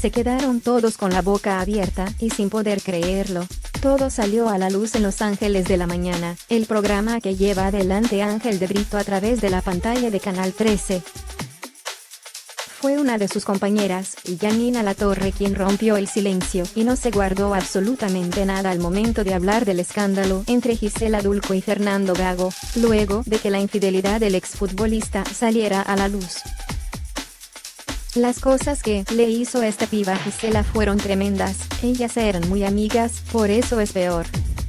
Se quedaron todos con la boca abierta y sin poder creerlo. Todo salió a la luz en Los Ángeles de la Mañana, el programa que lleva adelante Ángel de Brito a través de la pantalla de Canal 13. Fue una de sus compañeras, Yanina Latorre, quien rompió el silencio y no se guardó absolutamente nada al momento de hablar del escándalo entre Gisela Dulco y Fernando Gago, luego de que la infidelidad del exfutbolista saliera a la luz. Las cosas que le hizo esta piba a Gisela fueron tremendas, ellas eran muy amigas, por eso es peor.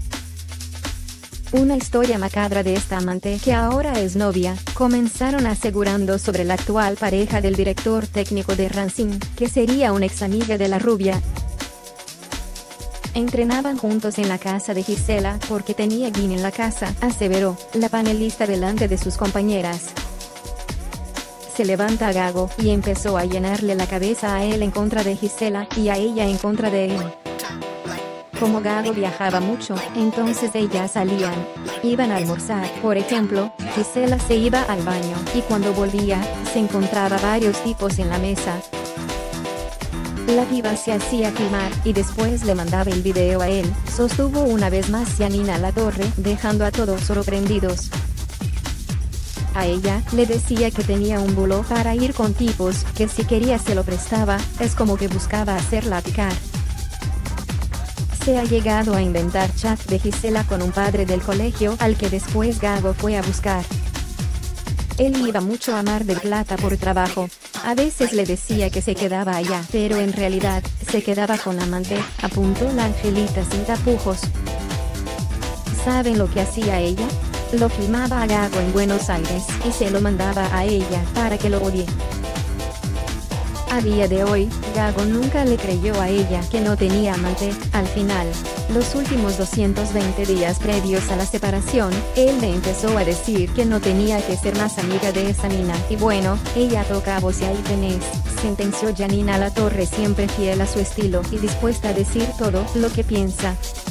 Una historia macabra de esta amante que ahora es novia, comenzaron asegurando sobre la actual pareja del director técnico de Racing, que sería una ex amiga de la rubia. Entrenaban juntos en la casa de Gisela porque tenía gym en la casa, aseveró la panelista delante de sus compañeras. Se levanta Gago y empezó a llenarle la cabeza a él en contra de Gisela y a ella en contra de él. Como Gago viajaba mucho, entonces ellas salían. Iban a almorzar, por ejemplo, Gisela se iba al baño y cuando volvía, se encontraba varios tipos en la mesa. La piba se hacía filmar y después le mandaba el video a él, sostuvo una vez más Yanina Latorre, dejando a todos sorprendidos. A ella, le decía que tenía un bulo para ir con tipos, que si quería se lo prestaba, es como que buscaba hacerla picar. Se ha llegado a inventar chat de Gisela con un padre del colegio al que después Gago fue a buscar. Él iba mucho a Mar del Plata por trabajo. A veces le decía que se quedaba allá, pero en realidad, se quedaba con la amante, apuntó la Angelita sin tapujos. ¿Saben lo que hacía ella? Lo filmaba a Gago en Buenos Aires y se lo mandaba a ella para que lo odie. A día de hoy, Gago nunca le creyó a ella que no tenía amante. Al final, los últimos 220 días previos a la separación, él le empezó a decir que no tenía que ser más amiga de esa mina. Y bueno, ella toca a vos y ahí tenés, sentenció Yanina Latorre, siempre fiel a su estilo y dispuesta a decir todo lo que piensa.